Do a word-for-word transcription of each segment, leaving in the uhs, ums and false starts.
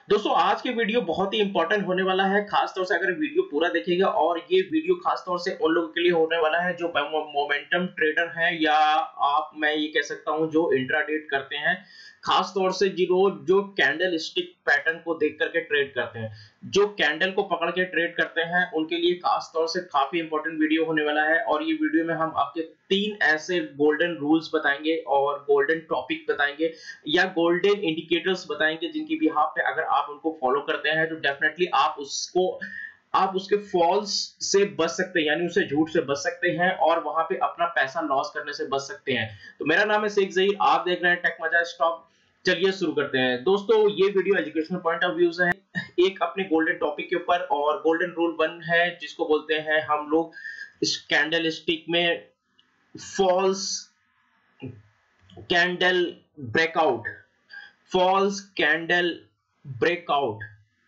दोस्तों आज की वीडियो बहुत ही इंपॉर्टेंट होने वाला है, खास तौर से अगर वीडियो पूरा देखेगा। और ये वीडियो खास तौर से उन लोगों के लिए होने वाला है जो मोमेंटम ट्रेडर हैं, या आप मैं ये कह सकता हूं जो इंट्राडे करते हैं। खास तौर से जो जो कैंडल स्टिक पैटर्न को देख करके ट्रेड करते हैं, जो कैंडल को पकड़ के ट्रेड करते हैं, उनके लिए खास तौर से काफी इंपॉर्टेंट वीडियो होने वाला है। और ये वीडियो में हम आपके तीन ऐसे गोल्डन रूल्स बताएंगे और गोल्डन टॉपिक बताएंगे या गोल्डन इंडिकेटर्स बताएंगे, जिनकी बिहाफ पे अगर आप उनको फॉलो करते हैं तो डेफिनेटली आप उसको आप उसके फॉल्स से बच सकते हैं, यानी उसे झूठ से बच सकते हैं और वहां पे अपना पैसा लॉस करने से बच सकते हैं। तो मेरा नाम है शेख ज़हीर, आप देख रहे हैं टेक मजा स्टॉक। चलिए शुरू करते हैं। दोस्तों ये video educational point of view से है, एक अपने गोल्डन टॉपिक के ऊपर, और गोल्डन रूल वन है जिसको बोलते हैं हम लोग इस कैंडल स्टिक में false candle breakout false candle breakout.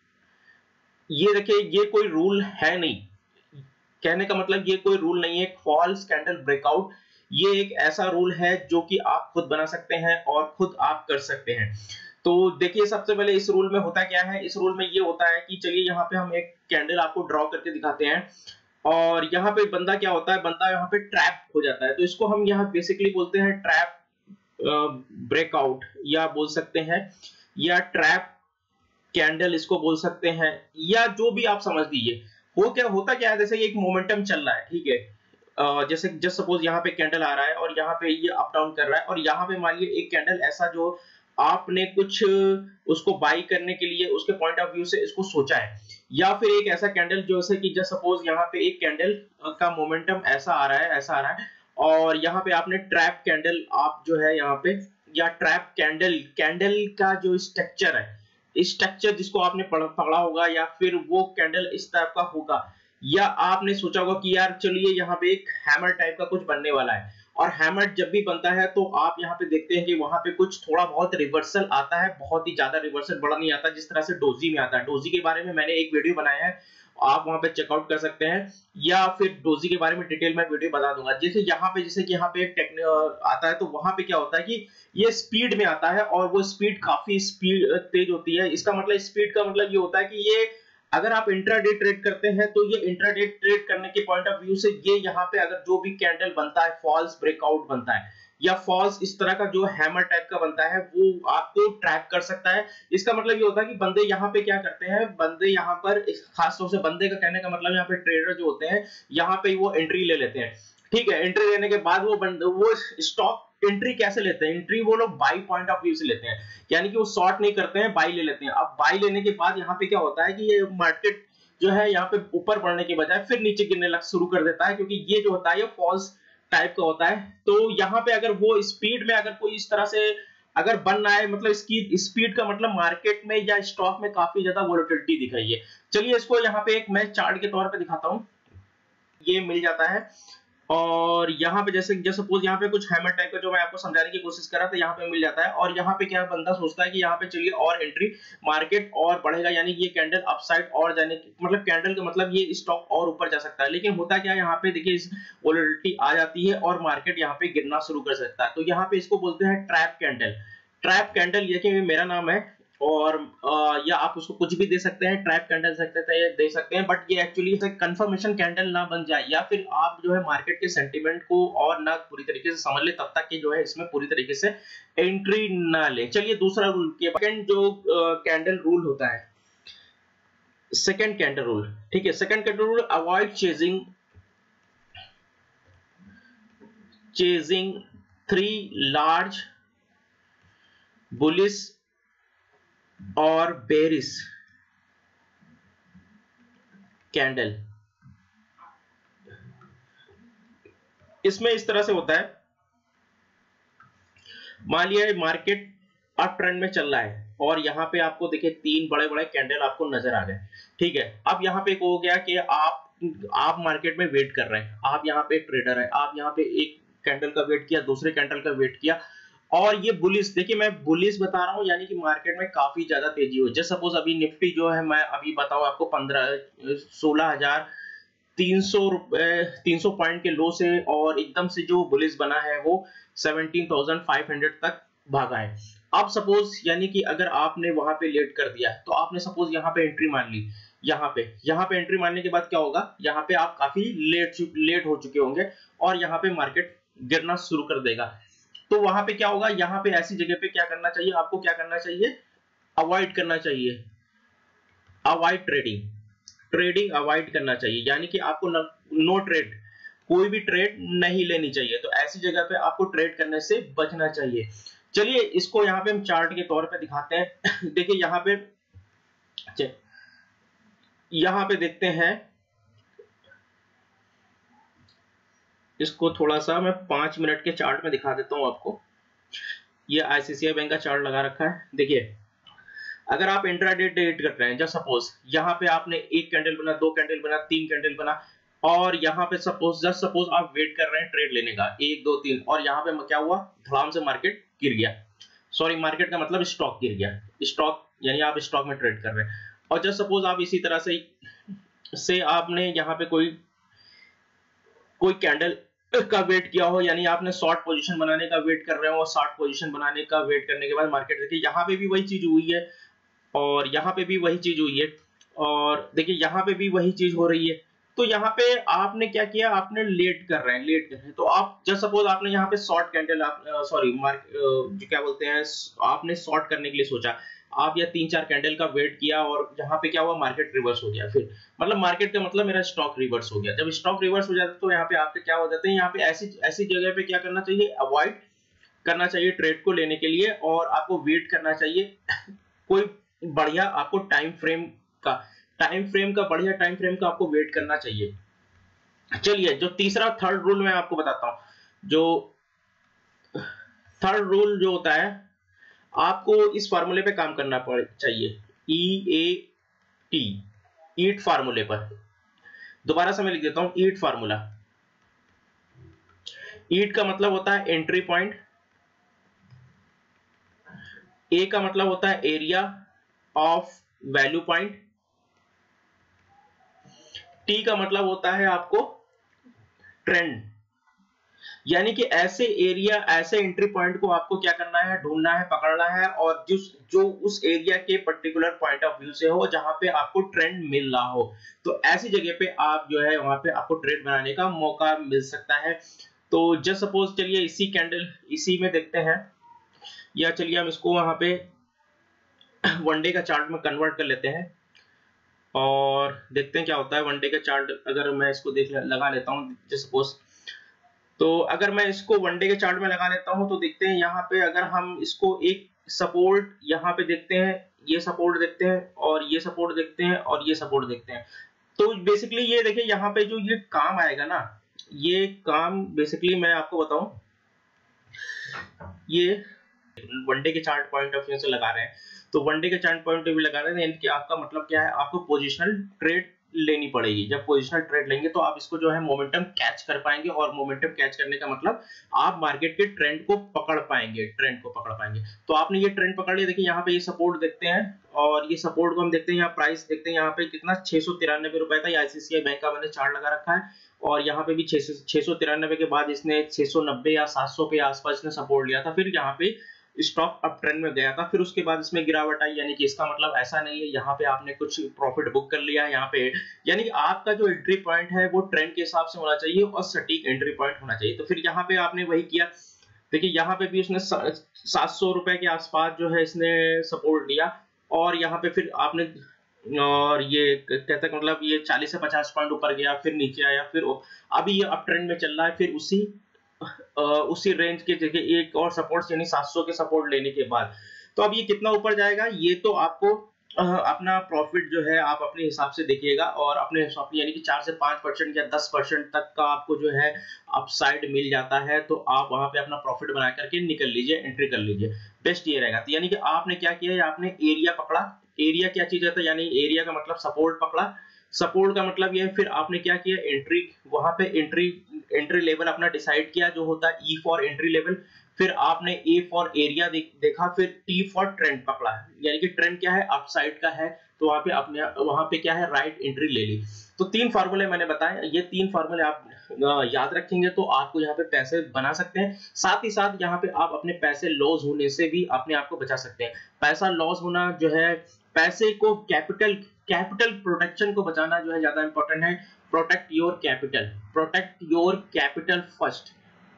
ये देखिए, ये कोई रूल है नहीं, कहने का मतलब ये कोई रूल नहीं है। फॉल्स कैंडल ब्रेकआउट ये एक ऐसा रूल है जो कि आप खुद बना सकते हैं और खुद आप कर सकते हैं। तो देखिए, सबसे पहले इस रूल में होता क्या है। इस रूल में ये होता है कि चलिए यहाँ पे हम एक कैंडल आपको ड्रॉ करके दिखाते हैं, और यहाँ पे बंदा क्या होता है, बंदा यहाँ पे ट्रैप हो जाता है। तो इसको हम यहाँ बेसिकली बोलते हैं ट्रैप ब्रेकआउट, या बोल सकते हैं या ट्रैप कैंडल इसको बोल सकते हैं, या जो भी आप समझ लीजिए। वो क्या होता क्या है, जैसे एक मोमेंटम चल रहा है, ठीक है। uh, जैसे जस्ट सपोज यहाँ पे कैंडल आ रहा है और यहाँ पे ये अप डाउन कर रहा है, और यहाँ पे मान लिया एक कैंडल ऐसा जो आपने कुछ उसको बाई करने के लिए उसके पॉइंट ऑफ व्यू से इसको सोचा है, या फिर एक ऐसा कैंडल जैसे कि जस्ट सपोज यहाँ पे एक कैंडल का मोमेंटम ऐसा आ रहा है ऐसा आ रहा है और यहाँ पे आपने ट्रैप कैंडल आप जो है यहाँ पे, या ट्रैप कैंडल कैंडल का जो स्ट्रक्चर है, स्ट्रक्चर जिसको आपने पकड़ा होगा, या फिर वो कैंडल इस टाइप का होगा, या आपने सोचा होगा कि यार चलिए यहाँ पे एक हैमर टाइप का कुछ बनने वाला है। और हैमर जब भी बनता है तो आप यहाँ पे देखते हैं कि वहां पे कुछ थोड़ा बहुत रिवर्सल आता है, बहुत ही ज्यादा रिवर्सल बड़ा नहीं आता, जिस तरह से डोजी में आता है। डोजी के बारे में मैंने एक वीडियो बनाया है, आप वहां पे चेकआउट कर सकते हैं, या फिर डोजी के बारे में डिटेल में वीडियो बता दूंगा। जैसे यहाँ पे जैसे कि यहाँ पे एक टेक्निक आता है, तो वहां पे क्या होता है कि ये स्पीड में आता है, और वो स्पीड काफी स्पीड तेज होती है। इसका मतलब स्पीड का मतलब ये होता है कि ये अगर आप इंट्राडे ट्रेड करते हैं तो ये इंट्राडे ट्रेड करने के पॉइंट ऑफ व्यू से ये यहाँ पे अगर जो भी कैंडल बनता है, फॉल्स ब्रेकआउट बनता है या फॉल्स इस तरह का जो हैमर टाइप का बनता है, वो आपको ट्रैक कर सकता है। इसका मतलब ये होता है कि बंदे यहाँ पे क्या करते हैं, बंदे यहाँ पर खास तौर से बंदे का कहने का मतलब यहाँ पे ट्रेडर जो होते हैं यहाँ पे वो एंट्री ले लेते हैं, ठीक है। एंट्री लेने के बाद वो वो स्टॉक एंट्री कैसे लेते हैं, एंट्री वो लोग बाई पॉइंट ऑफ व्यू से लेते हैं, यानी कि वो शॉर्ट नहीं करते हैं, बाई ले लेते हैं। अब बाई लेने के बाद यहाँ पे क्या होता है कि ये मार्केट जो है यहाँ पे ऊपर बढ़ने के बजाय फिर नीचे गिरने लग शुरू कर देता है, क्योंकि ये जो होता है ये फॉल्स टाइप का होता है। तो यहाँ पे अगर वो स्पीड में अगर कोई इस तरह से अगर बन रहा है, मतलब इसकी स्पीड का मतलब मार्केट में या स्टॉक में काफी ज्यादा वोलेटिलिटी दिख रही है। चलिए इसको यहाँ पे एक मैं चार्ट के तौर पे दिखाता हूँ, ये मिल जाता है। और यहाँ पे जैसे जैसे सपोज यहाँ पे कुछ हैमर टाइप का जो मैं आपको समझाने की कोशिश कर रहा था, यहाँ पे मिल जाता है। और यहाँ पे क्या बंदा सोचता है कि यहाँ पे चलिए और एंट्री, मार्केट और बढ़ेगा, यानी कि ये कैंडल अपसाइड और जाने की मतलब कैंडल का मतलब ये स्टॉक और ऊपर जा सकता है। लेकिन होता क्या है, यहाँ पे देखिए वोलेटिलिटी आ जाती है और मार्केट यहाँ पे गिरना शुरू कर सकता है। तो यहाँ पे इसको बोलते हैं ट्रैप कैंडल। ट्रैप कैंडल ये मेरा नाम है, और आ, या आप उसको कुछ भी दे सकते हैं, ट्रैप कैंडल सकते थे दे सकते हैं, बट ये एक्चुअली कंफर्मेशन कैंडल ना बन जाए, या फिर आप जो है मार्केट के सेंटीमेंट को और ना पूरी तरीके से समझ ले, तब तक कि जो है इसमें पूरी तरीके से एंट्री ना ले। चलिए दूसरा रूल के सेकंड जो कैंडल रूल होता है, सेकंड कैंडल रूल, ठीक है। Second candle rule, avoid chasing chasing three large bullish और बेरिश कैंडल। इसमें इस तरह से होता है, मान लिया मार्केट अप ट्रेंड में चल रहा है और यहाँ पे आपको देखिए तीन बड़े बड़े कैंडल आपको नजर आ गए, ठीक है। अब यहाँ पे हो गया कि आप आप मार्केट में वेट कर रहे हैं, आप यहाँ पे ट्रेडर है, आप यहाँ पे एक कैंडल का वेट किया, दूसरे कैंडल का वेट किया, और ये बुलिश, देखिए मैं बुलिश बता रहा हूँ, यानी कि मार्केट में काफी ज्यादा तेजी हो। जैसे सपोज अभी निफ्टी जो है, मैं अभी बताऊं आपको पंद्रह सोलह हजार तीन सौ रुपए तीन सौ पॉइंट के लो से, और एकदम से जो बुलिश बना है वो सत्रह हज़ार पाँच सौ तक भागा है। अब सपोज यानी कि अगर आपने वहां पे लेट कर दिया तो आपने सपोज यहाँ पे एंट्री मान ली, यहाँ पे यहाँ पे एंट्री मारने के बाद क्या होगा, यहाँ पे आप काफी लेट लेट हो चुके होंगे और यहाँ पे मार्केट गिरना शुरू कर देगा। तो वहां पे क्या होगा, यहाँ पे ऐसी जगह पे क्या करना चाहिए, आपको क्या करना चाहिए, अवॉइड करना चाहिए, अवॉइड ट्रेडिंग, ट्रेडिंग अवॉइड करना चाहिए, यानी कि आपको नो ट्रेड, कोई भी ट्रेड नहीं लेनी चाहिए। तो ऐसी जगह पे आपको ट्रेड करने से बचना चाहिए। चलिए इसको यहाँ पे हम चार्ट के तौर पे दिखाते हैं। देखिए यहाँ पे यहाँ पे देखते हैं, इसको थोड़ा सा मैं पांच मिनट के चार्ट में दिखा देता हूं आपको। ये आईसीआईसीआई बैंक का चार्ट लगा रखा है। देखिए अगर आप इंट्राडे ट्रेड कर रहे हैं, जस्ट सपोज यहाँ पे आपने एक कैंडल बना, दो कैंडल बना, तीन कैंडल बना, और यहाँ पे सपोज जस्ट सपोज आप वेट कर रहे हैं ट्रेड लेने का, एक दो तीन, और यहाँ पे क्या हुआ, धड़ाम से मार्केट गिर गया, सॉरी मार्केट का मतलब स्टॉक गिर गया, स्टॉक यानी आप स्टॉक में ट्रेड कर रहे हैं, और जस्ट सपोज आप इसी तरह से से आपने यहाँ पे कोई कोई कैंडल का वेट किया हो, यानी आपने शॉर्ट पोजीशन बनाने का वेट कर रहे हो, शॉर्ट पोजीशन बनाने का वेट करने के बाद मार्केट देखिए यहाँ पे भी वही चीज हुई है और यहाँ पे भी वही चीज हुई है, और देखिए यहाँ पे भी वही चीज हो रही है। तो यहाँ पे आपने क्या किया, आपने लेट कर रहे हैं, लेट कर रहे हैं, तो आप जस्ट सपोज आपने यहाँ पे शॉर्ट कैंडल, आप सॉरी मार्क जो क्या बोलते हैं, आपने शॉर्ट करने के लिए सोचा, आप या तीन चार कैंडल का वेट किया और यहाँ पे क्या हुआ, मार्केट रिवर्स हो गया, फिर मतलब मार्केट का मतलब मेरा स्टॉक रिवर्स हो गया। जब स्टॉक रिवर्स हो जाता है तो यहाँ पे आपके क्या हो जाते हैं, यहाँ पे ऐसी ऐसी जगह पे क्या करना चाहिए, अवॉइड करना चाहिए ट्रेड को लेने के लिए, और आपको वेट करना चाहिए कोई बढ़िया, आपको टाइम फ्रेम का टाइम फ्रेम का बढ़िया टाइम फ्रेम का आपको वेट करना चाहिए। चलिए जो तीसरा थर्ड रूल मैं आपको बताता हूं, जो थर्ड रूल जो होता है, आपको इस फार्मूले पे काम करना पड़ चाहिए, ई ए टी, ईट फार्मूले पर। दोबारा से मैं लिख देता हूं, ईट फार्मूला। ईट का मतलब होता है एंट्री पॉइंट, ए का मतलब होता है area of value point, T का मतलब होता है आपको ट्रेंड, यानी कि ऐसे एरिया, ऐसे एंट्री पॉइंट को आपको क्या करना है, ढूंढना है, पकड़ना है, और जिस जो उस एरिया के पर्टिकुलर पॉइंट ऑफ व्यू से हो, जहां पे आपको ट्रेंड मिल रहा हो। तो ऐसी जगह पे आप जो है वहां पे आपको ट्रेड बनाने का मौका मिल सकता है। तो जस्ट सपोज चलिए इसी कैंडल इसी में देखते हैं, या चलिए हम इसको वहां पे वनडे का चार्ट में कन्वर्ट कर लेते हैं और देखते हैं क्या होता है। वनडे का चार्ट अगर मैं इसको देख लगा लेता हूँ जस्ट सपोज, तो अगर मैं इसको वनडे के चार्ट में लगा लेता हूं तो देखते हैं यहाँ पे, अगर हम इसको एक सपोर्ट यहाँ पे देखते हैं, ये सपोर्ट देखते हैं, और ये सपोर्ट देखते हैं, और ये सपोर्ट देखते हैं, तो बेसिकली ये देखिए यहाँ पे जो ये काम आएगा ना, ये काम बेसिकली मैं आपको बताऊं, ये वनडे के चार्ट पॉइंट ऑफ व्यू से लगा रहे हैं, तो वनडे के चार्ट पॉइंट ऑफ व्यू लगा रहे हैं, यानी कि आपका मतलब क्या है, आपको पोजिशनल ट्रेड लेनी पड़ेगी। जब पोजिशनल ट्रेड लेंगे तो आप इसको जो है मोमेंटम कैच कर पाएंगे, और मोमेंटम कैच करने का मतलब आप मार्केट के ट्रेंड को पकड़ पाएंगे, ट्रेंड को पकड़ पाएंगे। तो आपने ये ट्रेंड पकड़ लिया, देखिए यहाँ पे ये सपोर्ट देखते हैं, और ये सपोर्ट को हम देखते हैं, यहाँ प्राइस देखते हैं, यहाँ पे कितना छह सौ तिरानबे रुपए था, आईसीआईसीआई बैंक का मैंने चार्ट लगा रखा है, और यहाँ पे भी छह सौ तिरानबे के बाद इसने छह सौ नब्बे या सात सौ के आसपास इसने सपोर्ट लिया था, फिर यहाँ पे स्टॉक अप ट्रेंड में गया था, फिर उसके बाद इसमें गिरावट आई, यानी कि इसका मतलब ऐसा नहीं है यहाँ पे आपने कुछ प्रॉफिट बुक कर लिया है यहाँ पे, यानी कि आपका जो एंट्री पॉइंट है वो ट्रेंड के हिसाब से होना चाहिए और सटीक एंट्री पॉइंट होना चाहिए। तो फिर यहाँ पे आपने वही किया, देखिए यहाँ पे भी उसने सात सौ रुपए के आसपास जो है इसने सपोर्ट लिया, और यहाँ पे फिर आपने, और ये कहते हैं मतलब ये चालीस से पचास पॉइंट ऊपर गया, फिर नीचे आया, फिर अभी ये अप ट्रेंड में चल रहा है, फिर उसी आ, उसी रेंज के जगह एक और सपोर्ट यानी सात सौ के सपोर्ट लेने के बाद, तो अब ये कितना ऊपर जाएगा, ये तो आपको आ, अपना प्रॉफिट जो है आप अपने हिसाब से देखिएगा, और अपने हिसाब यानी कि चार से पांच परसेंट या दस परसेंट तक का आपको जो है अपसाइड मिल जाता है, तो आप वहां पे अपना प्रॉफिट बना करके निकल लीजिए, एंट्री कर लीजिए, बेस्ट ये रहेगा। तो यानी कि आपने क्या किया, आपने एरिया पकड़ा, एरिया क्या चीज है, तो यानी एरिया का मतलब सपोर्ट पकड़ा, सपोर्ट का मतलब ये है, फिर आपने क्या किया, एंट्री वहां पे एंट्री एंट्री लेवल अपना डिसाइड किया जो होता है ई फॉर एंट्री लेवल, फिर आपने ए फॉर एरिया दे, देखा, फिर टी फॉर ट्रेंड पकड़ा, यानी कि ट्रेंड क्या है, अपसाइड का है, तो वहां पे अपने वहां पे क्या है, राइट एंट्री ले ली। तो तीन फार्मूले मैंने बताए, ये तीन फार्मूले आप याद रखेंगे तो आपको यहाँ पे पैसे बना सकते हैं। साथ ही साथ यहाँ पे आप अपने पैसे लॉस होने से भी अपने आप को बचा सकते हैं। पैसा लॉस होना जो है, पैसे को कैपिटल कैपिटल प्रोटेक्शन को बचाना जो है ज्यादा इंपॉर्टेंट है। Protect your capital, protect your capital first.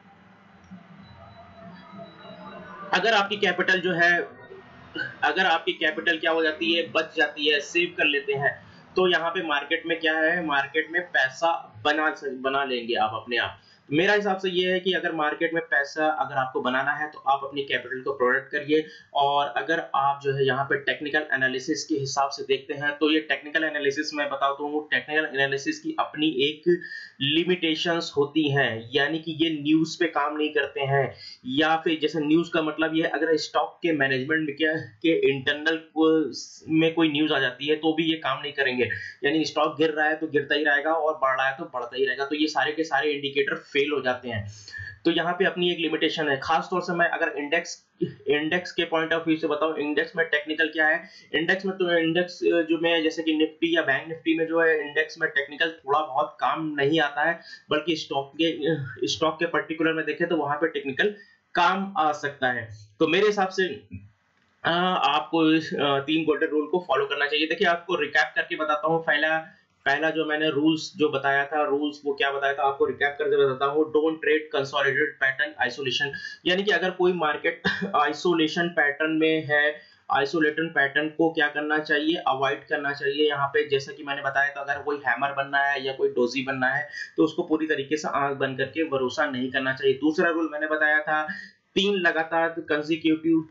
अगर आपकी कैपिटल जो है, अगर आपकी कैपिटल क्या हो जाती है, बच जाती है, सेव कर लेते हैं, तो यहाँ पे मार्केट में क्या है, मार्केट में पैसा बना बना लेंगे आप अपने आप। मेरा हिसाब से ये है कि अगर मार्केट में पैसा अगर आपको बनाना है तो आप अपनी कैपिटल को प्रोटेक्ट करिए। और अगर आप जो है यहाँ पे टेक्निकल एनालिसिस के हिसाब से देखते हैं तो ये टेक्निकल एनालिसिस मैं बताता हूँ, टेक्निकल एनालिसिस की अपनी एक लिमिटेशंस होती हैं, यानी कि ये न्यूज पे काम नहीं करते हैं। या फिर जैसे न्यूज का मतलब ये है, अगर स्टॉक के मैनेजमेंट में क्या के इंटरनल में कोई न्यूज आ जाती है तो भी ये काम नहीं करेंगे, यानी स्टॉक गिर रहा है तो गिरता ही रहेगा और बढ़ रहा है तो बढ़ता ही रहेगा, तो ये सारे के सारे इंडिकेटर फेल हो जाते हैं। तो यहाँ पे अपनी एक लिमिटेशन है। खास तौर से मैं अगर इंडेक्स इंडेक्स के पॉइंट ऑफ व्यू से बताऊं, इंडेक्स में टेक्निकल क्या है, इंडेक्स में तो इंडेक्स जो में जैसे कि निफ्टी या बैंक निफ्टी में जो है, इंडेक्स में टेक्निकल थोड़ा बहुत काम नहीं आता है, बल्कि स्टॉक के स्टॉक के पर्टिकुलर में देखें तो वहां पे टेक्निकल काम आ सकता है। तो मेरे हिसाब से आ, आपको इस आ, तीन गोल्डन रूल को फॉलो करना चाहिए। देखिए आपको रिकैप करके बताता हूँ। पहला पहला जो मैंने रूल्स जो बताया था, रूल्स वो क्या बताया था आपको रिकैप करके बताता हूँ। Don't trade consolidated pattern isolation, यानी कि अगर कोई मार्केट आइसोलेशन पैटर्न में है, आइसोलेटेड पैटर्न को क्या करना चाहिए, अवॉइड करना चाहिए। यहाँ पे जैसा कि मैंने बताया था, अगर कोई हैमर बनना है या कोई डोजी बनना है तो उसको पूरी तरीके से आंख बंद करके भरोसा नहीं करना चाहिए। दूसरा रूल मैंने बताया था, तीन लगातार कंसेक्यूटिव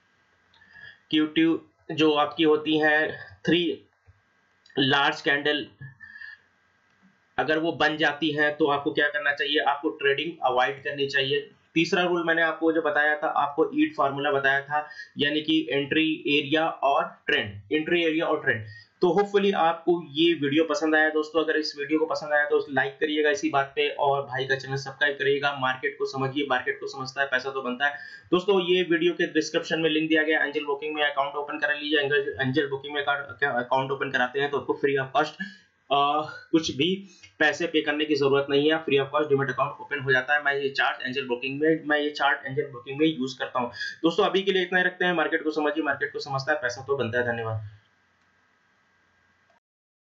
क्यूटिव जो आपकी होती है, थ्री लार्ज कैंडल अगर वो बन जाती है तो आपको क्या करना चाहिए, आपको ट्रेडिंग अवॉइड करनी चाहिए। तीसरा रूल मैंने आपको जो बताया था, आपको ईट फार्मूला बताया था, यानी कि एंट्री एरिया और ट्रेंड, एंट्री एरिया और ट्रेंड। तो होपफुली आपको ये वीडियो पसंद आया दोस्तों। अगर इस वीडियो को पसंद आया तो लाइक करिएगा इसी बात पे, और भाई का चैनल सब्सक्राइब करिएगा। मार्केट को समझिए, मार्केट को समझता है पैसा तो बनता है। दोस्तों ये वीडियो के डिस्क्रिप्शन में लिंक दिया गया, एंजल बुकिंग में अकाउंट ओपन कर लीजिए। एंजल बुकिंग में अकाउंट ओपन कराते हैं तो आपको फ्री ऑफ कॉस्ट Uh, कुछ भी पैसे पे करने की जरूरत नहीं है, free of cost demat account open हो जाता है। मैं ये चार्ट एंजल बुकिंग में मैं ये चार्ट एंजल बुकिंग में यूज करता हूं। दोस्तों अभी के लिए इतना ही रखते हैं। मार्केट को समझिए, मार्केट को समझता है पैसा तो बनता है। धन्यवाद।